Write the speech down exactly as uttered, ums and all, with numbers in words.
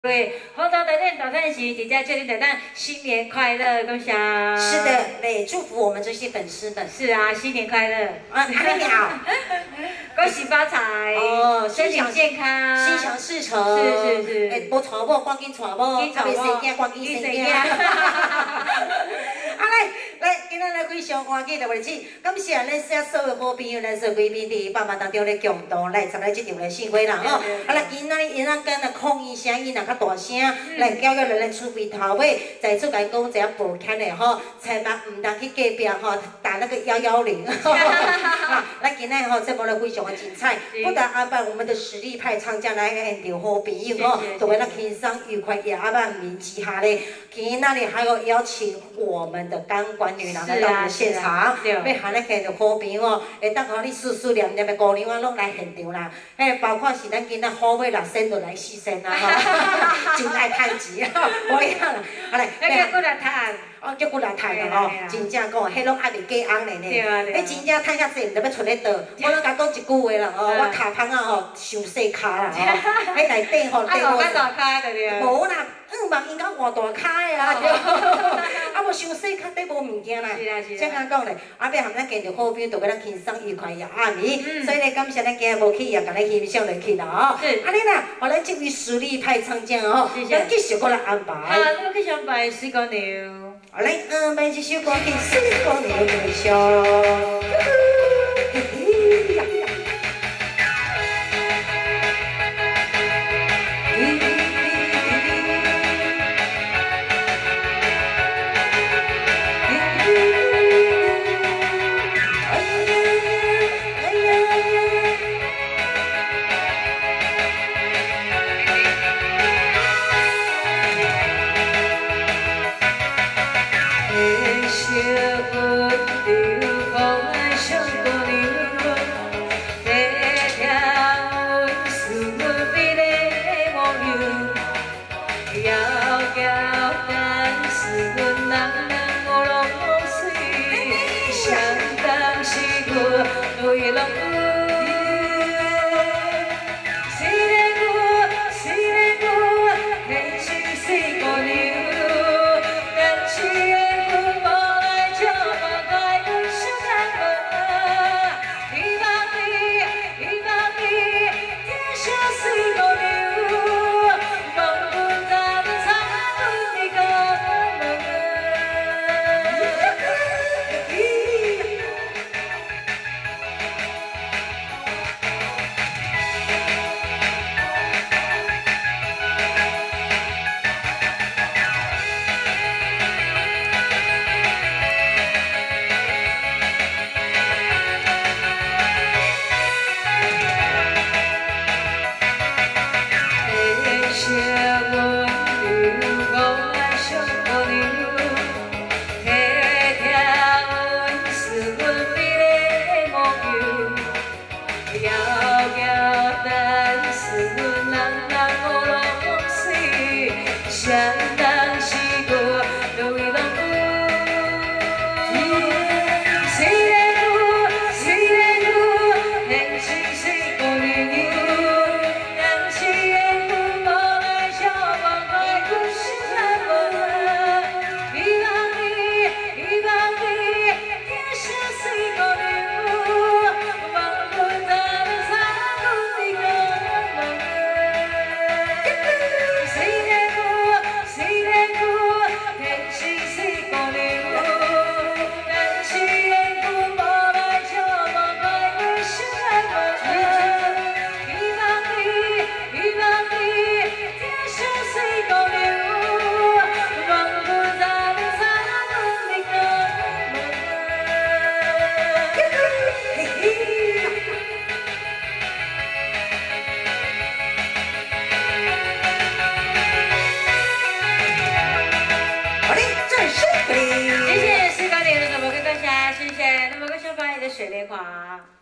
对，红桃台电早餐席，底下确定彩蛋，新年快乐，恭喜啊！ 是的，对，祝福我们这些粉丝们。 是啊，新年快乐啊，还没好， 恭喜发财哦，身体健康， 心想事成。 是是是， 哎，无娶某，赶紧娶某，啊，未生囝，赶紧生囝。啊来来，今仔来非常欢喜，就为此，感谢咱写所有好朋友，咱所有贵宾伫百忙当中咧共同来参加这场的盛会啦吼。啊来，今仔日因仔跟啊抗议声音若较大声，来叫叫咱厝边头尾再出来讲一下抱歉的吼，千万唔当去隔壁吼打那个幺幺零。啊，咱今仔吼节目咧非常的精彩，不但安排我们的实力派唱将来现场好朋友吼，都为咱轻松愉快，也安排名之下咧，今仔日还有邀请我们的钢管女郎来到我们现场，要喊咱现场好朋友哦，会当互你思思念念的姑娘啊，拢来现场啦。嘿，包括是咱今仔好尾六仙就来四仙啦吼，真爱趁钱啊，无样啦。好来， 要叫过来趁， 哦，叫过来趁啦吼，真正讲，迄拢爱袂假红嘞呢。迄真正趁较济，毋知要出咧倒。我拢甲讲一句话啦，吼，我骹芳啊吼，伤细骹啦吼，迄内底吼， 底无。啊，大骹对对。 无啦，嗯，万应该换大骹的啊，对。啊，无伤细骹底无物件啦。是啊是啊。怎讲咧？啊，要含咱见着好朋友，就要咱轻松愉快也暗暝。所以咧，感谢咱今日无去，也甲咱欣赏落去啦吼。是。安尼啦，互咱这位实力派唱将吼，咱继续过来安排。 好，那么继续安排《水果牛》。 好嘞，安排这首歌给《水果牛》来唱。 对了。谢谢石膏点的主播跟大家，谢谢。那么，跟小八爷的雪莲花。